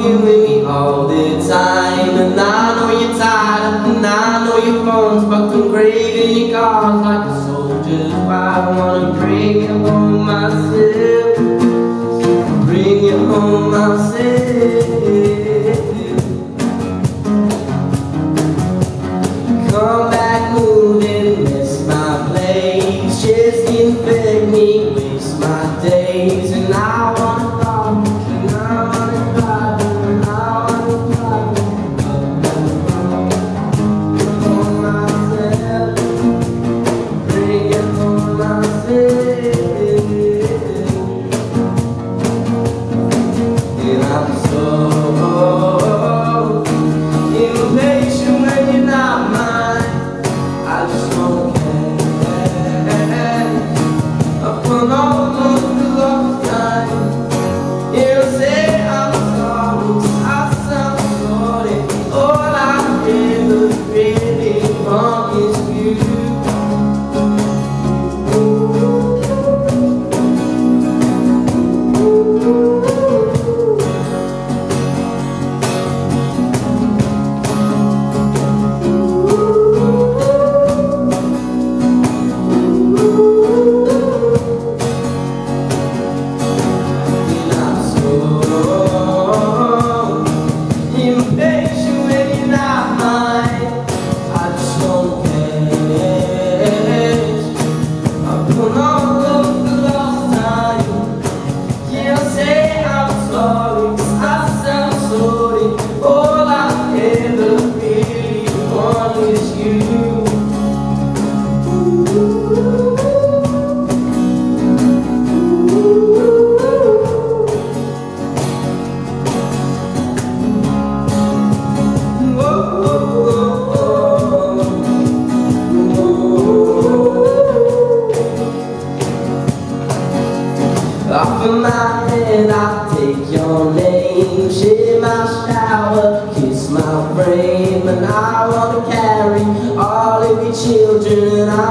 you with me all the time. And I know you're tired up, and I know your phone's fucked engraved in your cars like a soldier's wife. I wanna bring you home myself, bring you home myself. Come back moving, miss my place, just infect me, waste my days. And I wanna talk, and I wanna cry, and I wanna cry. Home myself, bring it home myself. And I'm so impatient when you're not mine. I just don't care. Upon all of the lost time, you say I'm sorry, I sound sorry. All I ever really want is you. Off of my head, I take your name, share my shower, kiss my frame. And I wanna carry all of your children.